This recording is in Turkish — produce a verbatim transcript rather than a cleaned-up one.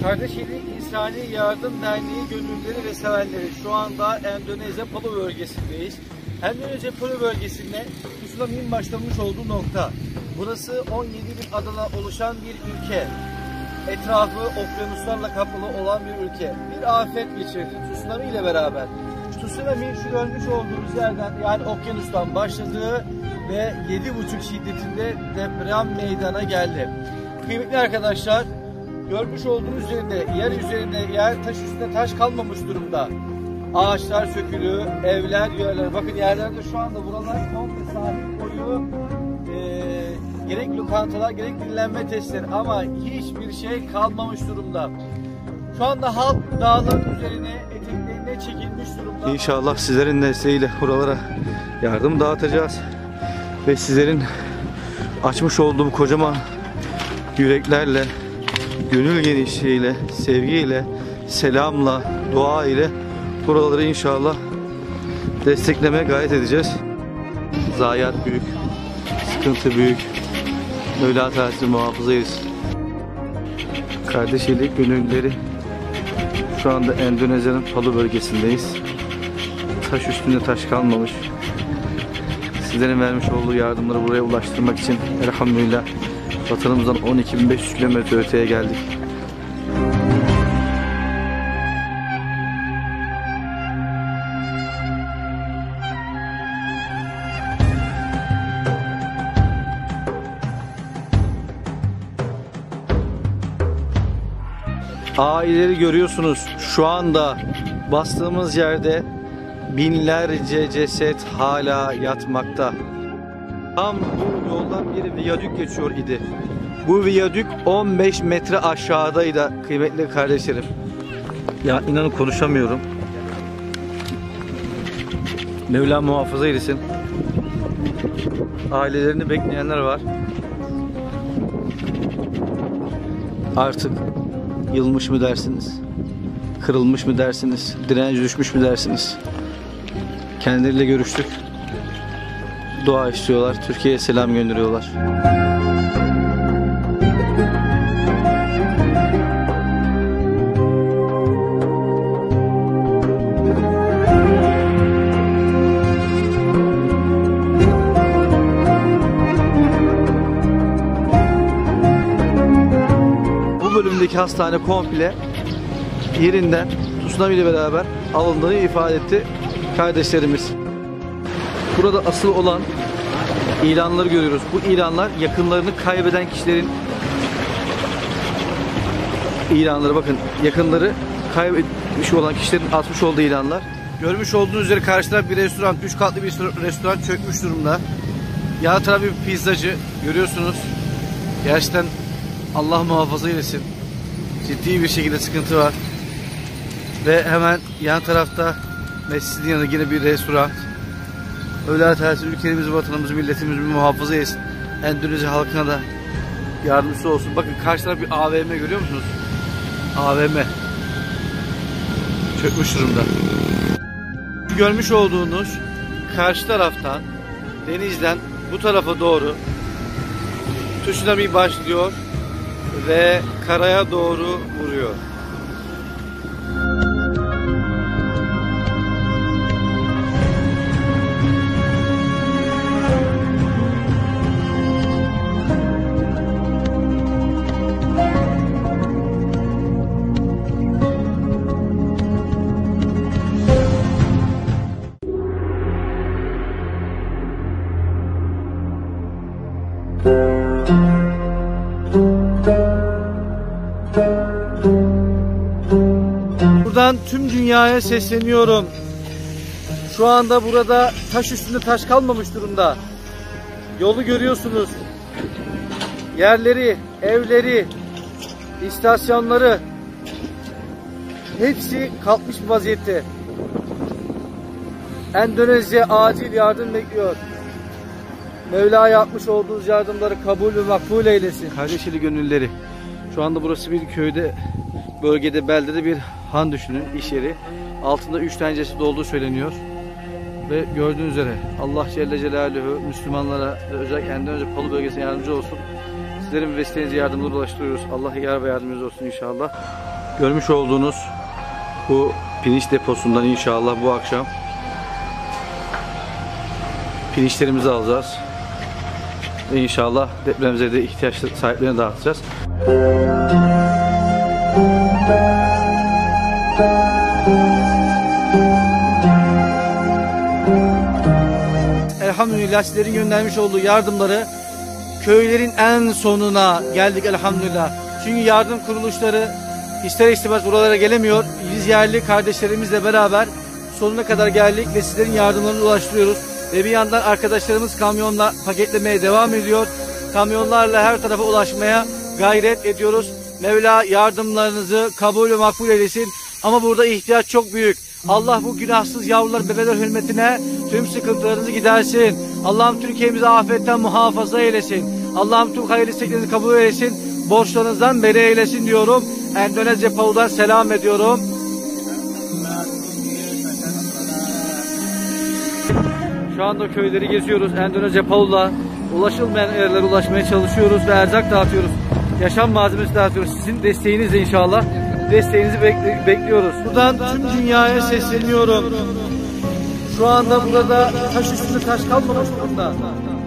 Kardeşlik İnsani Yardım Derneği gönüllüleri ve severleri şu anda Endonezya Palu bölgesindeyiz. Endonezya Palu bölgesinde tsunami'nin başlamış olduğu nokta. Burası on yedi bin adadan oluşan bir ülke. Etrafı okyanuslarla kaplı olan bir ülke. Bir afet geçirdi tsunami ile beraber. Tsunami şu görmüş olduğunuz yerden, yani okyanustan başladı ve yedi buçuk şiddetinde deprem meydana geldi. Kıymetli arkadaşlar, görmüş olduğunuz üzerinde, yer üzerinde, yer taş üstünde taş kalmamış durumda. Ağaçlar sökülü, evler, yerler. Bakın yerlerde şu anda buralar komple sahil boyu e, gerek lokantalar, gerek dinlenme testleri, ama hiçbir şey kalmamış durumda. Şu anda halk dağların üzerine, eteklerine çekilmiş durumda. İnşallah sizlerin desteğiyle buralara yardım dağıtacağız. Ve sizlerin açmış olduğum kocaman yüreklerle, gönül genişliğiyle, sevgiyle, selamla, dua ile buraları inşallah desteklemeye gayret edeceğiz. Zayiat büyük, sıkıntı büyük. Mevla Teala muhafaza eylesin. Kardeşlik gönüllüleri şu anda Endonezya'nın Palu bölgesindeyiz. Taş üstünde taş kalmamış. Sizlerin vermiş olduğu yardımları buraya ulaştırmak için elhamdülillah vatanımızdan on iki bin beş yüz kilometre öteye geldik. Aileleri görüyorsunuz. Şu anda bastığımız yerde binlerce ceset hala yatmakta. Tam bu yoldan bir viyadük geçiyor idi. Bu viyadük on beş metre aşağıdaydı kıymetli kardeşlerim. Ya inanın konuşamıyorum. Mevla muhafaza eylesin. Ailelerini bekleyenler var. Artık yılmış mı dersiniz? Kırılmış mı dersiniz? Direnç düşmüş mü dersiniz? Kendileriyle görüştük. Dua istiyorlar. Türkiye'ye selam gönderiyorlar. Bu bölümdeki hastane komple yerinden tsunami ile beraber alındığını ifade etti kardeşlerimiz. Burada asıl olan ilanları görüyoruz. Bu ilanlar yakınlarını kaybeden kişilerin ilanları. Bakın, yakınları kaybetmiş olan kişilerin atmış olduğu ilanlar. Görmüş olduğunuz üzere karşıda bir restoran, üç katlı bir restoran çökmüş durumda. Yan tarafı bir pizzacı görüyorsunuz. Gerçekten Allah muhafaza eylesin. Ciddi bir şekilde sıkıntı var. Ve hemen yan tarafta mescidin yanında yine bir restoran. Mevla Teala ülkemizi, vatanımızı, milletimizi muhafaza etsin. Endonezya halkına da yardımcısı olsun. Bakın karşı taraf bir A V M görüyor musunuz? A V M. Çökmüş durumda. Görmüş olduğunuz karşı taraftan, denizden bu tarafa doğru tsunami başlıyor ve karaya doğru vuruyor. Buradan tüm dünyaya sesleniyorum. Şu anda burada taş üstünde taş kalmamış durumda. Yolu görüyorsunuz. Yerleri, evleri, istasyonları hepsi kalkmış bir vaziyette. Endonezya acil yardım bekliyor. Mevla yapmış olduğunuz yardımları kabul ve makbul eylesin. Kardeşli gönülleri. Şu anda burası bir köyde, bölgede, beldede bir han düşünün, iş yeri. Altında üç tane ceset olduğu söyleniyor. Ve gördüğünüz üzere Allah Celle Celaluhu Müslümanlara ve özellikle Endonezya Palu bölgesine yardımcı olsun. Sizlerin vesilenizle yardımları ulaştırıyoruz. Allah yar ve yardımcınız olsun inşallah. Görmüş olduğunuz bu pirinç deposundan inşallah bu akşam pirinçlerimizi alacağız. Ve inşallah depremzede ihtiyaç sahiplerine dağıtacağız. Elhamdülillah sizlerin göndermiş olduğu yardımları köylerin en sonuna geldik elhamdülillah. Çünkü yardım kuruluşları ister istemez buralara gelemiyor. Biz yerli kardeşlerimizle beraber sonuna kadar geldik ve sizlerin yardımlarını ulaştırıyoruz. Ve bir yandan arkadaşlarımız kamyonla paketlemeye devam ediyor. Kamyonlarla her tarafa ulaşmaya gayret ediyoruz. Mevla yardımlarınızı kabul ve makbul eylesin. Ama burada ihtiyaç çok büyük. Allah bu günahsız yavrular, bebeler hürmetine tüm sıkıntılarınızı gidersin. Allah'ım Türkiye'mizi afetten muhafaza eylesin. Allah'ım tüm hayırlı isteklerinizi kabul eylesin. Borçlarınızdan beri eylesin diyorum. Endonezya Palu'dan selam ediyorum. Şu anda köyleri geziyoruz. Endonezya Palu'la ulaşılmayan yerlere ulaşmaya çalışıyoruz ve erzak dağıtıyoruz. Yaşam malzemesi dağıtıyoruz. Sizin desteğinizle inşallah. Desteğinizi bekli bekliyoruz. Buradan tüm dünyaya sesleniyorum. Şu anda burada taş üstünde taş kalmamış durumda.